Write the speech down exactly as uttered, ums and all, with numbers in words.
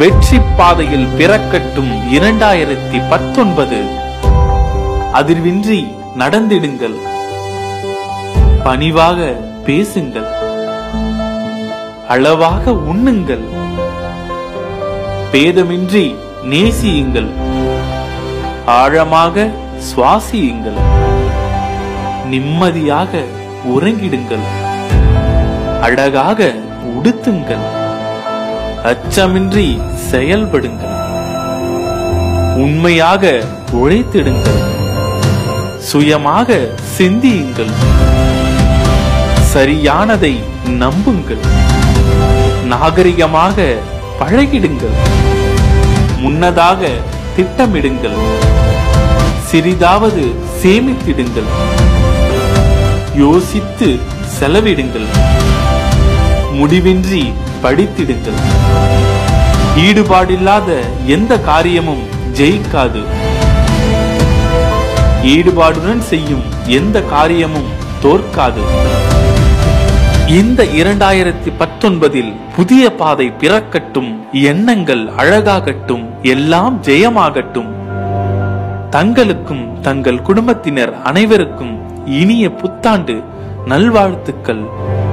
வெற்றி பாதையில் பிறக்கட்டும் இரண்டாயிரத்தி பத்தொன்பது. அதிர்வின்றி நடந்திடுங்கள், பணிவாக பேசுங்கள், அளவாக உண்ணுங்கள், பேதமின்றி நேசியுங்கள், ஆழமாக சுவாசியுங்கள், நிம்மதியாக உறங்கிடுங்கள், அழகாக உடுத்துங்கள், அச்சமின்றி செயல்படுங்கள், உண்மையாக உழைத்திடுங்கள், சுயமாக சிந்தியுங்கள், சரியானதை நம்புங்கள், நாகரிகமாக பழகிடுங்கள், முன்னதாக திட்டமிடுங்கள், சிறிதாவது சேமித்திடுங்கள், யோசித்து செலவிடுங்கள், முடிவின்றி படித்திடுங்கள். ஈடுபாடில்லாத எந்த காரியமும் ஜெயிக்காது. ஈடுபாடுடன் செய்யும் எந்த காரியமும் தோற்காது. இந்த இரண்டாயிரத்தி பத்தொன்பதில் புதிய பாதை பிறக்கட்டும், எண்ணங்கள் அழகாகட்டும், எல்லாம் ஜெயமாகட்டும். தங்களுக்கும் தங்கள் குடும்பத்தினர் அனைவருக்கும் இனிய புத்தாண்டு நல்வாழ்த்துக்கள்.